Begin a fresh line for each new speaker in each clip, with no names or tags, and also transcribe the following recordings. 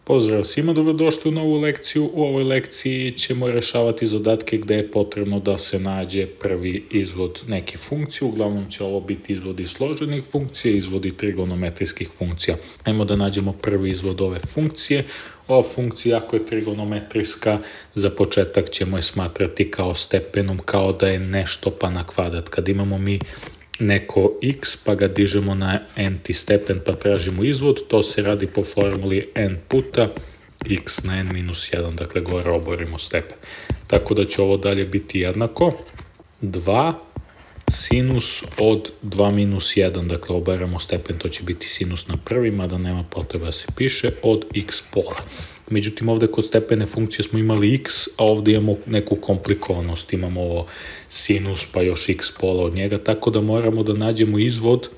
Pozdrav svima, dobrodošli u novu lekciju. U ovoj lekciji ćemo rešavati zadatke gde je potrebno da se nađe prvi izvod neke funkcije. Uglavnom će ovo biti izvodi složenih funkcija, izvodi trigonometrijskih funkcija. Ajmo da nađemo prvi izvod ove funkcije. Ova funkcija, ako je trigonometrijska, za početak ćemo je smatrati kao stepenom, kao da je nešto pa na kvadrat. Kad imamo mi neko x pa ga dižemo na n-ti stepen pa tražimo izvod, to se radi po formuli n puta x na n minus 1, dakle gore oborimo stepen. Tako da će ovo dalje biti jednako 2 sinus od 2 minus 1, dakle obaramo stepen, to će biti sinus na prvi, mada nema potreba da se piše, od x pola. Međutim, ovde kod stepene funkcije smo imali x, a ovde imamo neku komplikovanost, imamo ovo sinus pa još x pola od njega, tako da moramo da nađemo izvod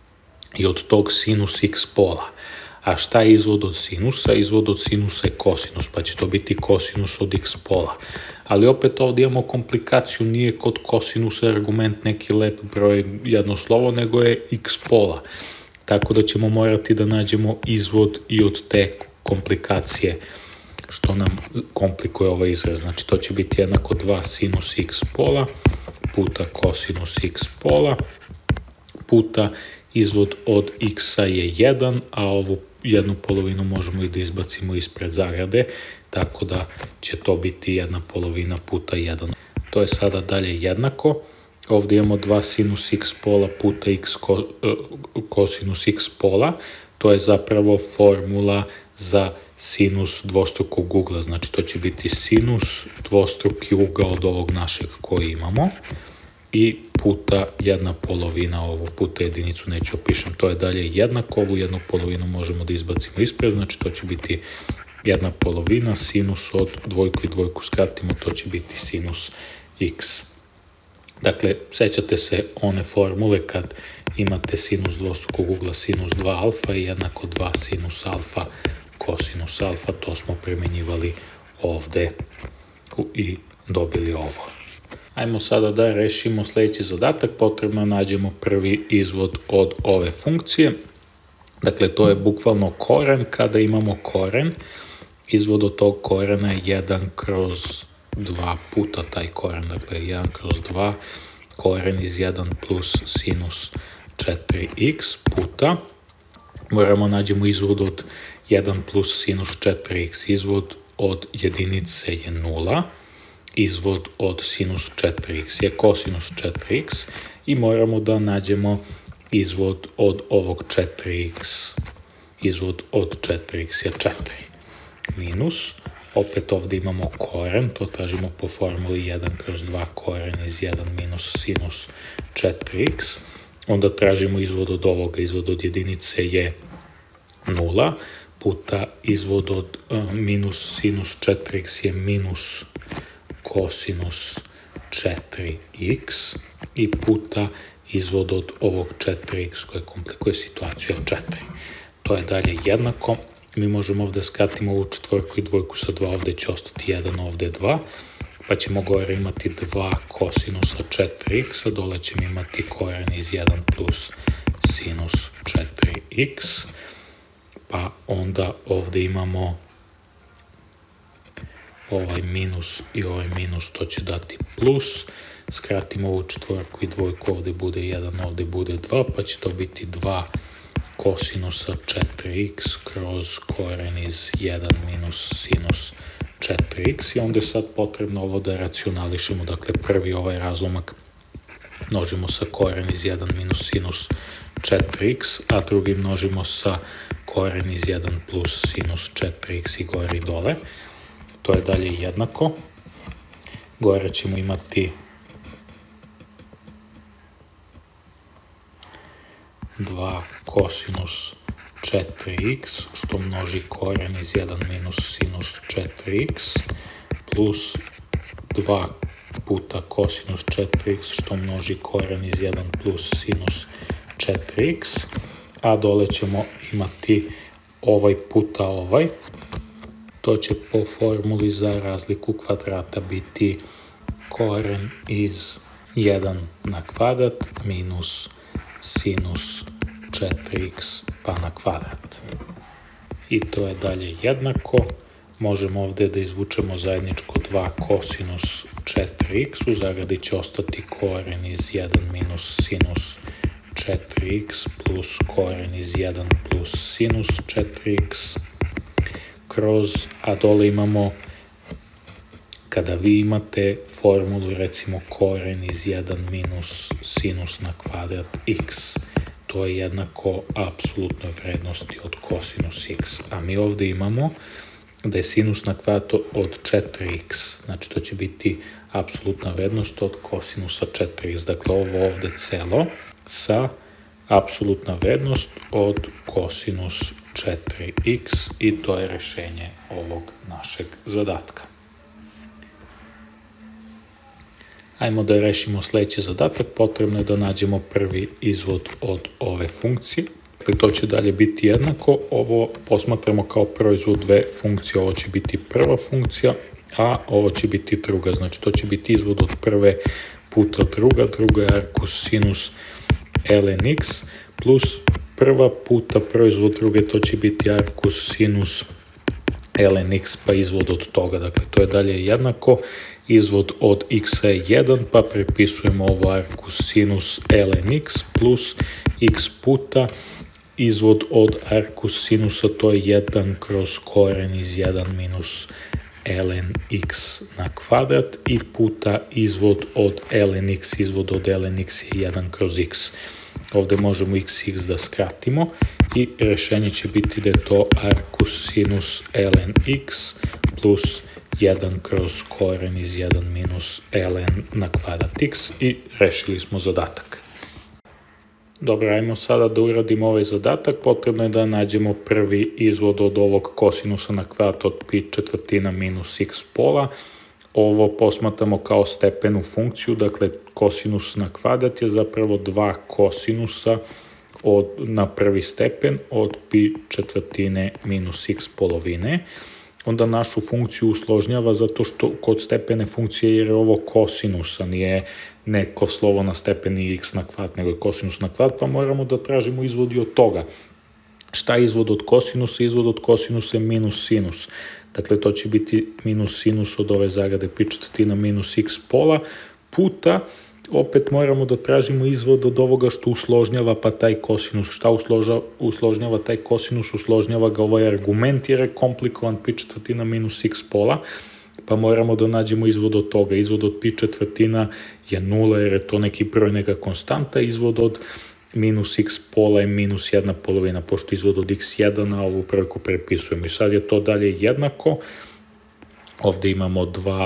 i od tog sinus x pola. A šta je izvod od sinusa? Izvod od sinusa je kosinus, pa će to biti kosinus od x pola. Ali opet ovdje imamo komplikaciju, nije kod kosinusa argument neki lep broj jedno slovo, nego je x pola. Tako da ćemo morati da nađemo izvod i od te komplikacije, što nam komplikuje ovaj izraz. Znači to će biti jednako 2 sinus x pola puta kosinus x pola puta izvod od x-a je 1, a ovu jednu polovinu možemo i da izbacimo ispred zagrade, tako da će to biti 1 polovina puta 1. To je sada dalje jednako. Ovdje imamo 2 sinus x pola puta x kosinus x pola. To je zapravo formula za sinus dvostrukog ugla. Znači to će biti sinus dvostruki ugao od ovog našeg koji imamo i puta 1 polovina, ovu puta jedinicu neću opišem, to je dalje jednako, ovu jednu polovinu možemo da izbacimo ispred, znači to će biti 1 polovina, sinus od dvojku i dvojku skratimo, to će biti sinus x. Dakle, sećate se one formule kad imate sinus dvostrukog ugla sinus 2 alfa i jednako 2 sinus alfa kosinus alfa, to smo primenjivali ovde i dobili ovo. Ajmo sada da rešimo sledeći zadatak, potrebno nađemo prvi izvod od ove funkcije. Dakle, to je bukvalno koren. Kada imamo koren, izvod od tog korena je 1 kroz 2 puta taj koren, dakle 1 kroz 2, koren iz 1 plus sinus 4x puta, moramo nađemo izvod od 1 plus sinus 4x, izvod od jedinice je 0, izvod od sinus 4x je kosinus 4x i moramo da nađemo izvod od ovog 4x. Izvod od 4x je 4. Minus, opet ovdje imamo koren, to tražimo po formuli 1 kroz 2 koren iz 1 minus sinus 4x. Onda tražimo izvod od ovoga, izvod od jedinice je 0, puta izvod od minus sinus 4x je minus kosinus 4x i puta izvod od ovog 4x koje komplikuje situaciju je 4. To je dalje jednako. Mi možemo ovdje skratimo ovu četvorku i dvojku sa 2, ovdje će ostati 1, ovdje 2, pa ćemo gore imati 2 kosinusa 4x, a dole ćemo imati koren iz 1 plus sinus 4x, pa onda ovdje imamo ovaj minus i ovaj minus, to će dati plus, skratimo ovu četvorku i dvojku, ovdje bude 1, ovdje bude 2, pa će to biti 2 kosinusa 4x kroz koren iz 1 minus sinus 4x i onda je sad potrebno ovo da racionališemo, dakle prvi ovaj razlomak množimo sa koren iz 1 minus sinus 4x, a drugi množimo sa koren iz 1 plus sinus 4x i gore i dole. To je dalje jednako. Gore ćemo imati 2 kosinus 4x, što množi koren iz 1 minus sinus 4x, plus 2 puta kosinus 4x, što množi koren iz 1 plus sinus 4x, a dole ćemo imati ovaj puta ovaj. To će po formuli za razliku kvadrata biti koren iz 1 na kvadrat minus sinus 4x pa na kvadrat. i to je dalje jednako. Možemo ovde da izvučemo zajedničko 2 kosinus 4x, u zagradi će ostati koren iz 1 minus sinus 4x plus koren iz 1 plus sinus 4x kroz, a dole imamo, kada vi imate formulu, recimo koren iz 1 minus sinus na kvadrat x, to je jednako apsolutnoj vrednosti od kosinus x. A mi ovde imamo da je sinus na kvadrat od 4x, znači to će biti apsolutna vrednost od kosinusa 4x. Dakle, ovo ovde celo sa apsolutna vrednost od kosinus 4x i to je rešenje ovog našeg zadatka. Ajmo da rešimo sledeći zadatak. Potrebno je da nađemo prvi izvod od ove funkcije. Dakle, to će dalje biti jednako. Ovo posmatramo kao proizvod dve funkcije. Ovo će biti prva funkcija, a ovo će biti druga. Znači, to će biti izvod od prve puta druga. Druga je arkus sinus ln x plus prva puta proizvod druge, to će biti arkus sinus ln x pa izvod od toga. Dakle, to je dalje jednako. Izvod od x je 1, pa prepisujemo ovo arkus sinus ln x plus x puta izvod od arkus sinusa, to je 1 kroz koren iz 1 minus ln x na kvadrat i puta izvod od ln x, izvod od ln x je 1 kroz x. Ovde možemo x da skratimo i rešenje će biti da je to arkus sinus ln x plus 1 kroz koren iz 1 minus ln na kvadrat x i rešili smo zadatak. Dobro, ajmo sada da uradimo ovaj zadatak. Potrebno je da nađemo prvi izvod od ovog kosinusa na kvadrat od pi četvrtina minus x pola. Ovo posmatramo kao stepenu funkciju, dakle kosinus na kvadrat je zapravo 2 kosinusa na prvi stepen od pi četvrtine minus x polovine. Onda našu funkciju usložnjava zato što kod stepene funkcije jer je ovo kosinusa, nije neko slovo na stepeni x na kvadrat, nego je kosinus na kvadrat, pa moramo da tražimo izvod i od toga. Šta je izvod od kosinusa? Izvod od kosinusa je minus sinus. Dakle, to će biti minus sinus od ove zagrade pi četvrtina minus x pola puta, opet moramo da tražimo izvod od ovoga što usložnjava pa taj kosinus. Šta usložnjava taj kosinus? Usložnjava ga ovaj argument jer je komplikovan pi četvrtina minus x pola, pa moramo da nađemo izvod od toga. Izvod od pi četvrtina je 0 jer je to neki broj, neka konstanta, izvod od minus x pola je minus 1 polovina, pošto izvod od x1, a ovu brojku prepisujemo. I sad je to dalje jednako. Ovde imamo 2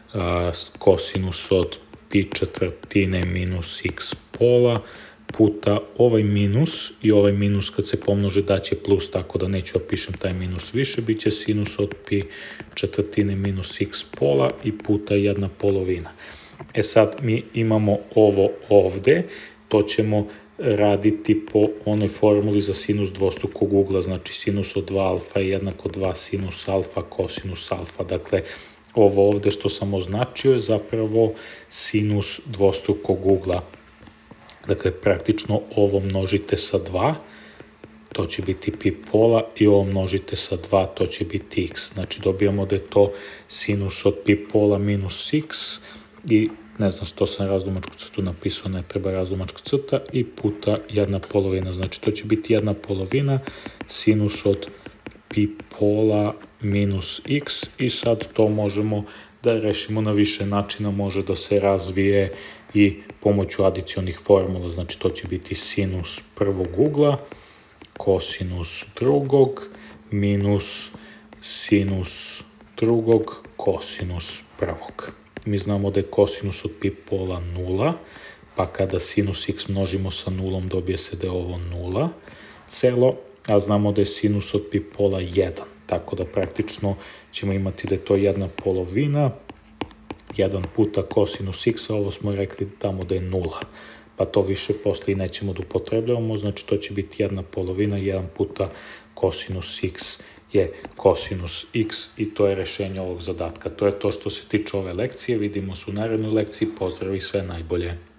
kosinus od pi četvrtine minus x pola puta ovaj minus i ovaj minus kad se pomnože daće plus, tako da neću opišem taj minus više, bit će sinus od pi četvrtine minus x pola i puta 1 polovina. E sad mi imamo ovo ovde, to ćemo raditi po onoj formuli za sinus dvostrukog ugla, znači sinus od 2 alfa je jednako 2 sinus alfa kosinus alfa, dakle ovo ovde što sam označio je zapravo sinus dvostrukog ugla. Dakle, praktično ovo množite sa 2, to će biti pi pola i ovo množite sa 2, to će biti x. Znači, dobijamo da je to sinus od pi pola minus x i ne znam što sam razlomačku crtu napisao, ne treba razlomačka crta i puta 1 polovina. Znači, to će biti 1 polovina sinus od pi pola minus x i sad to možemo da rešimo na više načina, može da se razvije i pomoću adicionih formula, znači to će biti sinus prvog ugla, kosinus drugog, minus sinus drugog, kosinus prvog. Mi znamo da je kosinus od pi pola 0, pa kada sinus x množimo sa nulom dobije se da je ovo 0 celo, a znamo da je sinus od pi pola 1, tako da praktično ćemo imati da je to 1 polovina, 1 puta kosinus x, a ovo smo rekli tamo da je 0, pa to više posle i nećemo da upotrebljavamo, znači to će biti 1 polovina, 1 puta kosinus x je kosinus x i to je rešenje ovog zadatka. To je to što se tiče ove lekcije, vidimo se u narednoj lekciji, pozdrav i sve najbolje.